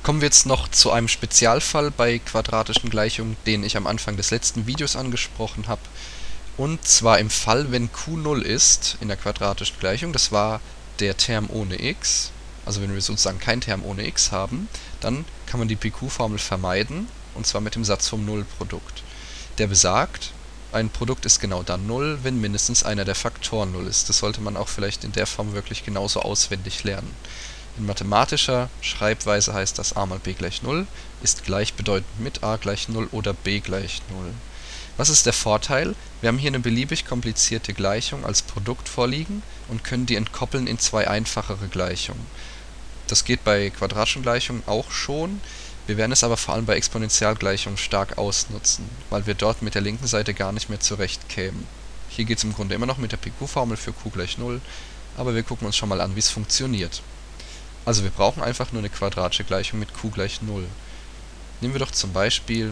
Kommen wir jetzt noch zu einem Spezialfall bei quadratischen Gleichungen, den ich am Anfang des letzten Videos angesprochen habe. Und zwar im Fall, wenn q 0 ist in der quadratischen Gleichung, das war der Term ohne x, also wenn wir sozusagen keinen Term ohne x haben, dann kann man die PQ-Formel vermeiden, und zwar mit dem Satz vom Nullprodukt. Der besagt, ein Produkt ist genau dann 0, wenn mindestens einer der Faktoren 0 ist. Das sollte man auch vielleicht in der Form wirklich genauso auswendig lernen. In mathematischer Schreibweise heißt das a mal b gleich 0 ist gleichbedeutend mit a gleich 0 oder b gleich 0. Was ist der Vorteil? Wir haben hier eine beliebig komplizierte Gleichung als Produkt vorliegen und können die entkoppeln in zwei einfachere Gleichungen. Das geht bei quadratischen Gleichungen auch schon, wir werden es aber vor allem bei Exponentialgleichungen stark ausnutzen, weil wir dort mit der linken Seite gar nicht mehr zurechtkämen. Hier geht es im Grunde immer noch mit der PQ-Formel für q gleich 0, aber wir gucken uns schon mal an, wie es funktioniert. Also wir brauchen einfach nur eine quadratische Gleichung mit q gleich 0. Nehmen wir doch zum Beispiel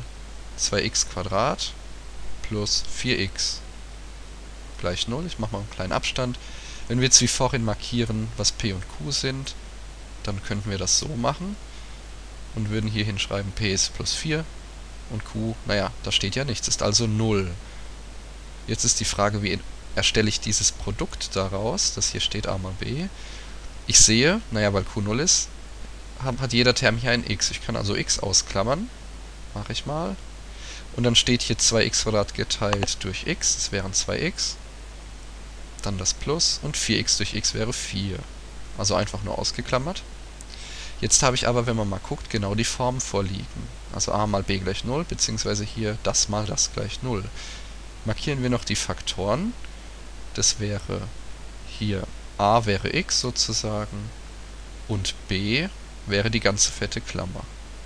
2x² plus 4x gleich 0. Ich mache mal einen kleinen Abstand. Wenn wir jetzt wie vorhin markieren, was p und q sind, dann könnten wir das so machen und würden hier hinschreiben, p ist plus 4 und q, naja, da steht ja nichts, ist also 0. Jetzt ist die Frage, wie erstelle ich dieses Produkt daraus, das hier steht a mal b. Ich sehe, naja, weil q 0 ist, hat jeder Term hier ein x. Ich kann also x ausklammern, mache ich mal. Und dann steht hier 2x² geteilt durch x, das wären 2x. Dann das Plus und 4x durch x wäre 4. Also einfach nur ausgeklammert. Jetzt habe ich aber, wenn man mal guckt, genau die Form vorliegen. Also a mal b gleich 0, beziehungsweise hier das mal das gleich 0. Markieren wir noch die Faktoren. Das wäre hier a wäre x sozusagen und b wäre die ganze fette Klammer.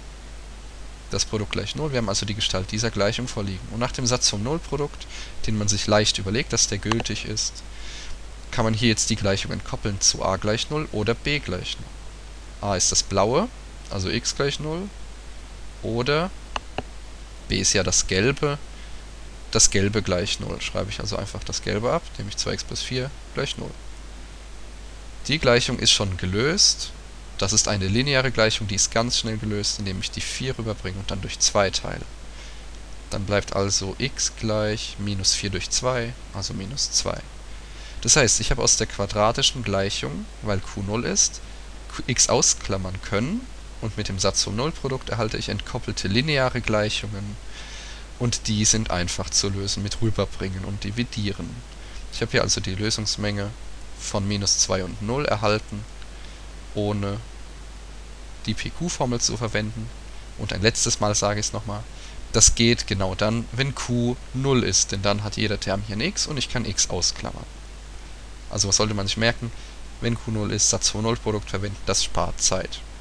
Das Produkt gleich 0, wir haben also die Gestalt dieser Gleichung vorliegen. Und nach dem Satz vom Nullprodukt, den man sich leicht überlegt, dass der gültig ist, kann man hier jetzt die Gleichung entkoppeln zu a gleich 0 oder b gleich 0. A ist das blaue, also x gleich 0, oder b ist ja das gelbe gleich 0. Schreibe ich also einfach das gelbe ab, nämlich 2x plus 4 gleich 0. Die Gleichung ist schon gelöst. Das ist eine lineare Gleichung, die ist ganz schnell gelöst, indem ich die 4 rüberbringe und dann durch 2 teile. Dann bleibt also x gleich minus 4 durch 2, also minus 2. Das heißt, ich habe aus der quadratischen Gleichung, weil q 0 ist, x ausklammern können und mit dem Satz vom Nullprodukt erhalte ich entkoppelte lineare Gleichungen und die sind einfach zu lösen mit rüberbringen und dividieren. Ich habe hier also die Lösungsmenge von minus 2 und 0 erhalten, ohne die PQ-Formel zu verwenden. Und ein letztes Mal sage ich es nochmal, das geht genau dann, wenn q 0 ist, denn dann hat jeder Term hier ein x und ich kann x ausklammern. Also was sollte man sich merken? Wenn q 0 ist, Satz vom Nullprodukt verwenden, das spart Zeit.